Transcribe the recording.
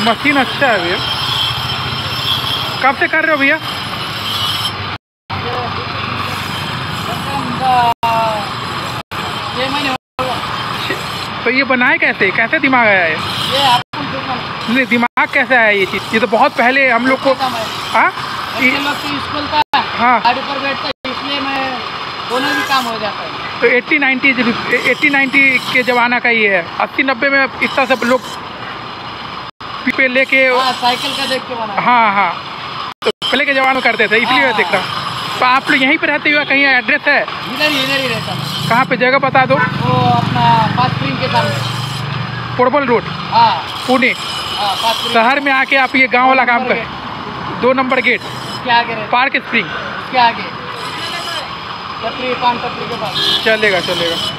Machine अच्छा है भैया। कब से कर रहे हो भैया? तो ये बनाए कैसे, कैसे दिमाग आया है? नहीं, दिमाग कैसे आया ये चीज़? ये तो बहुत पहले हम लोग को। हाँ, स्कूल का हाँ, गाड़ी पर बैठता है, इसलिए मैं दोनों भी काम हो जाता है। तो 80-90 के ज़माना का ये है। 80-90 में इतना सब लोग पे लेके साइकिल का देख के बना। हाँ हाँ, तो पहले के ज़माने में करते थे, इसलिए मैं देख रहा हूँ। तो आप लोग यहीं पे रहते हुए, कहीं एड्रेस है? इधर ही रहता है। कहाँ पे, जगह बता दो। वो अपना पासप्रिंग के सामने, पोर्टबल रोड, हाँ पुणे। शहर में आके आप ये गांव वाला काम कर। 2 नंबर गेट के आगे पार्क स्प्रिंग के आगे, पान पत्री के पास। चलेगा चलेगा।